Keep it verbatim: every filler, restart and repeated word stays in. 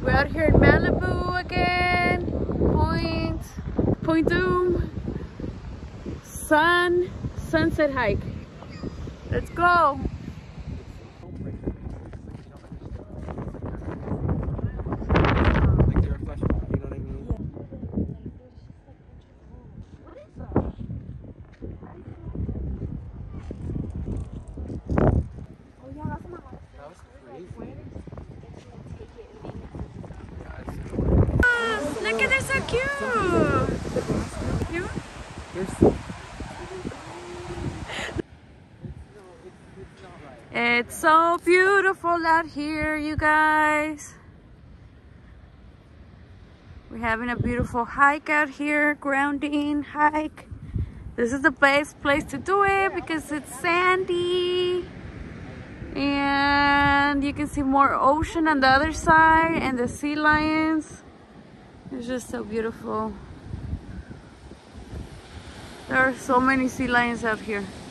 We're out here in Malibu again. Point, Point Dume. Sun, sunset hike. Let's go. Look at, they're so cute. Cute? It's so beautiful out here, you guys. We're having a beautiful hike out here, grounding hike. This is the best place to do it because it's sandy. And you can see more ocean on the other side and the sea lions. It's just so beautiful. There are so many sea lions out here.